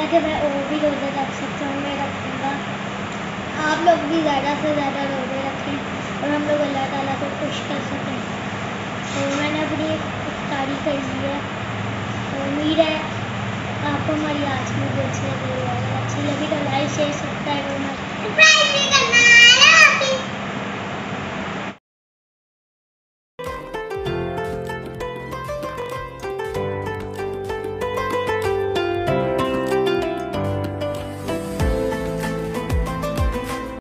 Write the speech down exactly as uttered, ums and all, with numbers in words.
कि मैं और भी रोज़े रख सकता हूँ, मैं रखूँगा। आप लोग भी ज़्यादा से ज़्यादा रोज़े रखें और हम लोग अल्लाह ताला को खुश कर सकें। तो मैंने अपनी इफ्तारी कर ली है, तो उम्मीद है आपको हमारी आज की वीडियो अच्छी लगी है। अगर अच्छी लगी तो लाइक शेयर सब्सक्राइब करना।